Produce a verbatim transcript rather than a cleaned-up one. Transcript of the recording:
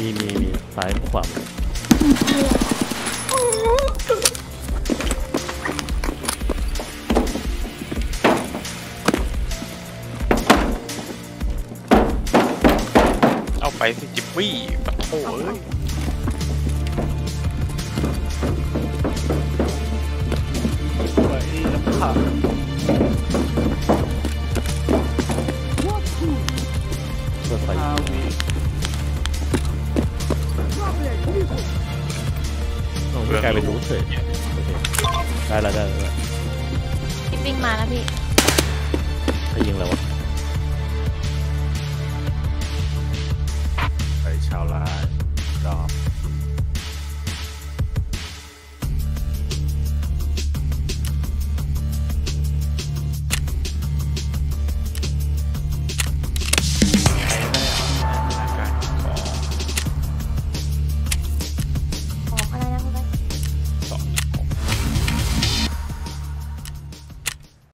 มีมีมีซ้ายขวาเอาไปสิจิบวี่ปะโถเอ้ยไปน้ำขาเปิดไฟอาวีกลายเป็นรู้เฉยได้แล้วได้แล้วพี่ปิ้งมาแล้วพี่ใครยิงแล้ววะ